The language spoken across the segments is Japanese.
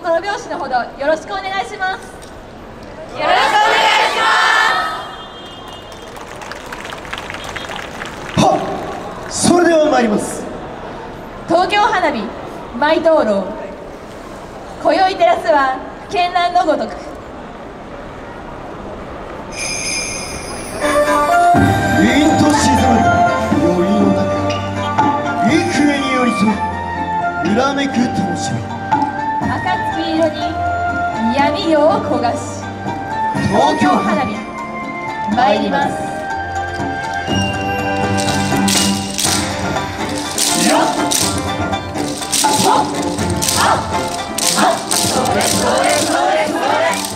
心拍子のほどよろしくお願いします。 よろしくお願いします。 はっ、それでは参ります。 東京花火舞灯籠、今宵照らすは絢爛のごとく。 凛と静まる宵の中、幾重に寄り添う揺らめく灯火、 暁色に闇夜を焦がし、東京花火参ります。 それそれそれそれ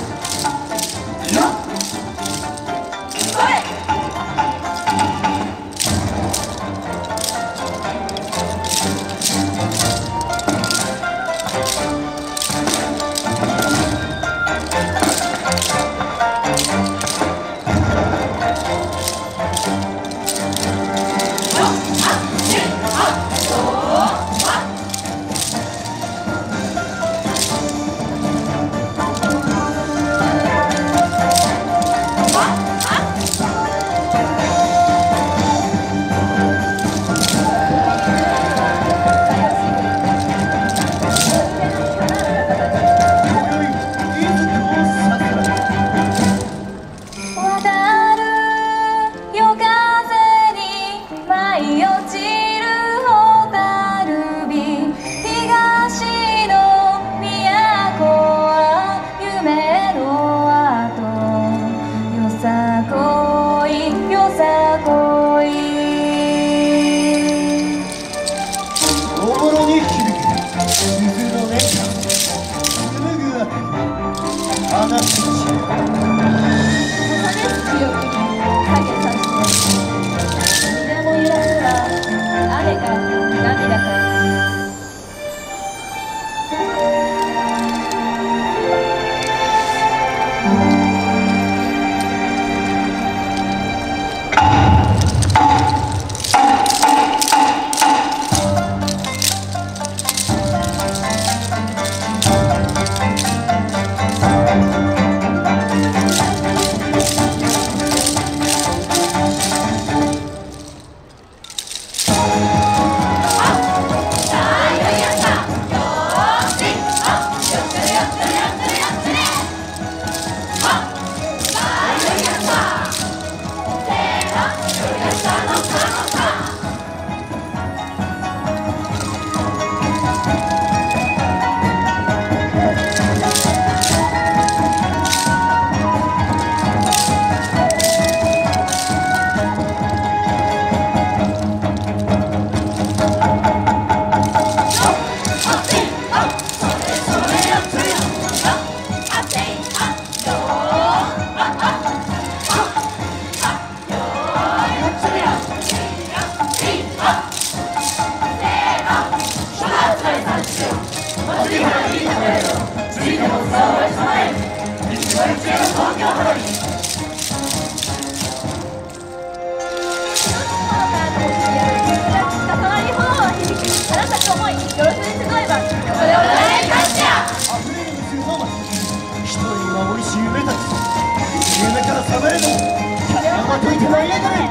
夢から覚めるの山といてまいれない。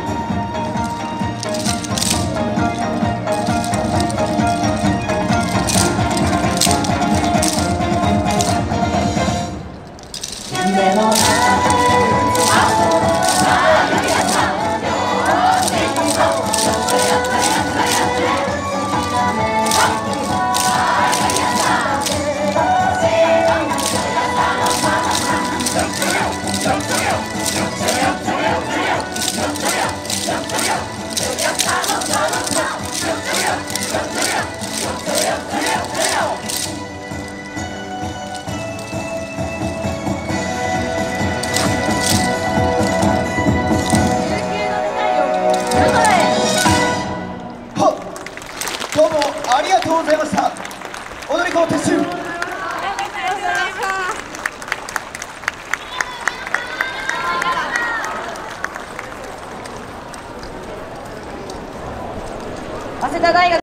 夢のどうもありがとうございました。踊り子撤収。 早稲田大学